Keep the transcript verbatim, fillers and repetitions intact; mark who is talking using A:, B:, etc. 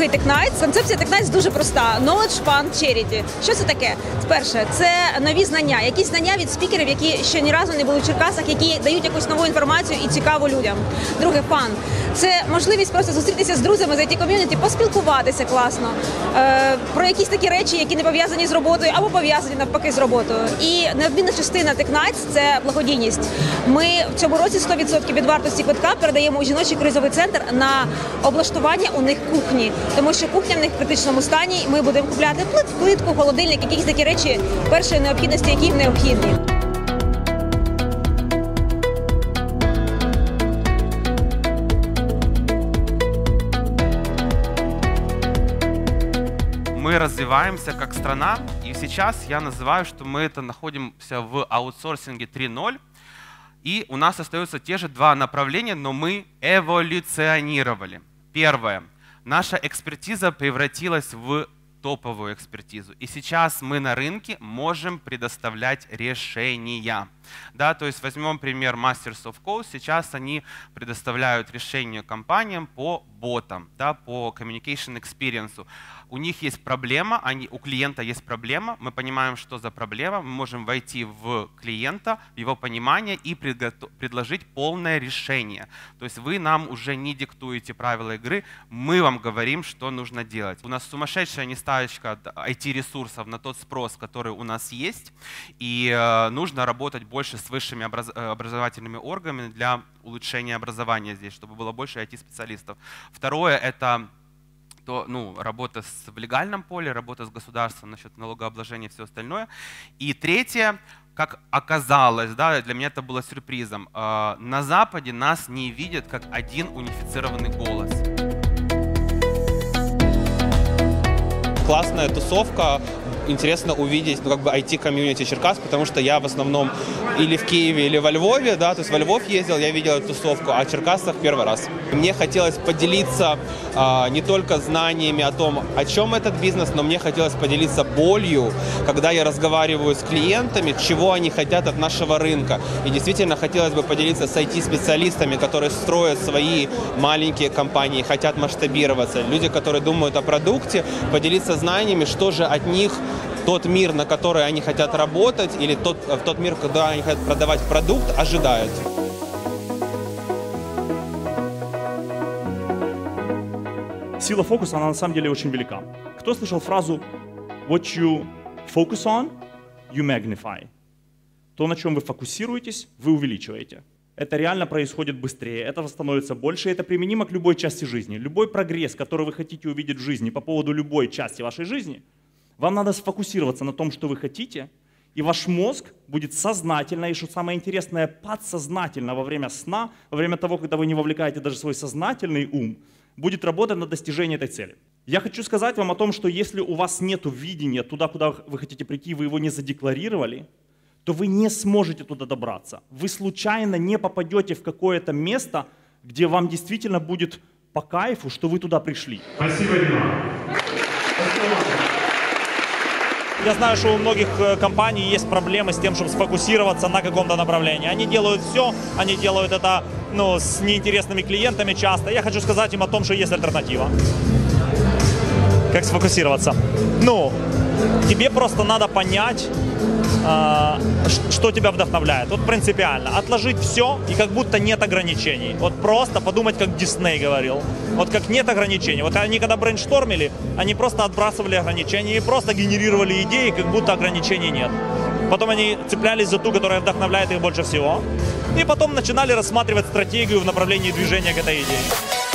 A: новий Tech Nights. Концепція Tech Nights дуже проста. Knowledge, fun, charity. Що це таке? Перше, це нові знання. Якісь знання від спікерів, які ще ні разу не були в Черкасах, які дають якусь нову інформацію і цікаву людям. Друге, фан. Це можливість просто зустрітися з друзями з ай ті-ком'юніті, поспілкуватися класно. Е, про якісь такі речі, які не пов'язані з роботою, або пов'язані навпаки з роботою. І необмінна частина Tech Nights – це благодійність. Ми в цьому році сто відсотків від вартості квитка передаємо у жіночий кризовий центр на облаштування у них кухні. Тому що кухня в них в критичному стані, ми будемо купляти плитку, холодильник, якісь такі речі першої необхідності, які їм необхідні.
B: Мы развиваемся как страна, и сейчас я называю, что мы это находимся в аутсорсинге три ноль, и у нас остаются те же два направления, но мы эволюционировали. Первое. Наша экспертиза превратилась в топовую экспертизу, и сейчас мы на рынке можем предоставлять решения. Да, то есть возьмем пример Masters of Code, сейчас они предоставляют решения компаниям по ботам, да, по communication experience. У них есть проблема, они, у клиента есть проблема, мы понимаем, что за проблема, мы можем войти в клиента, в его понимание и предложить полное решение. То есть вы нам уже не диктуете правила игры, мы вам говорим, что нужно делать. У нас сумасшедшая нестачка ай ти-ресурсов на тот спрос, который у нас есть, и э, нужно работать больше с высшими образ образовательными органами для улучшения образования здесь, чтобы было больше ай ти-специалистов. Второе – это то, ну, работа с, в легальном поле, работа с государством насчет налогообложения и все остальное. И третье, как оказалось, да, для меня это было сюрпризом, э, на Западе нас не видят как один унифицированный голос.
C: Классная тусовка. Интересно увидеть, ну, как бы ай ти-комьюнити Черкас, потому что я в основном или в Киеве, или во Львове, да, то есть во Львов ездил, я видел эту тусовку, а в Черкасах первый раз. Мне хотелось поделиться а, не только знаниями о том, о чем этот бизнес, но мне хотелось поделиться болью, когда я разговариваю с клиентами, чего они хотят от нашего рынка. И действительно хотелось бы поделиться с ай ти-специалистами, которые строят свои маленькие компании, хотят масштабироваться, люди, которые думают о продукте, поделиться знаниями, что же от них тот мир, на который они хотят работать, или тот, в тот мир, куда они хотят продавать продукт, ожидают.
D: Сила фокуса, она на самом деле очень велика. Кто слышал фразу «What you focus on, you magnify»? То, на чем вы фокусируетесь, вы увеличиваете. Это реально происходит быстрее, это становится больше, это применимо к любой части жизни. Любой прогресс, который вы хотите увидеть в жизни по поводу любой части вашей жизни, вам надо сфокусироваться на том, что вы хотите, и ваш мозг будет сознательно, и что самое интересное, подсознательно во время сна, во время того, когда вы не вовлекаете даже свой сознательный ум, будет работать на достижение этой цели. Я хочу сказать вам о том, что если у вас нет видения туда, куда вы хотите прийти, вы его не задекларировали, то вы не сможете туда добраться. Вы случайно не попадете в какое-то место, где вам действительно будет по кайфу, что вы туда пришли.
E: Спасибо, Дима.
F: Я знаю, что у многих компаний есть проблемы с тем, чтобы сфокусироваться на каком-то направлении. Они делают все, они делают это, ну, с неинтересными клиентами часто. Я хочу сказать им о том, что есть альтернатива. Как сфокусироваться? Ну, тебе просто надо понять, что тебя вдохновляет. Вот принципиально. Отложить все, и как будто нет ограничений. Вот просто подумать, как Дисней говорил. Вот как нет ограничений. Вот они когда брейнштормили, они просто отбрасывали ограничения и просто генерировали идеи, как будто ограничений нет. Потом они цеплялись за ту, которая вдохновляет их больше всего. И потом начинали рассматривать стратегию в направлении движения к этой идее.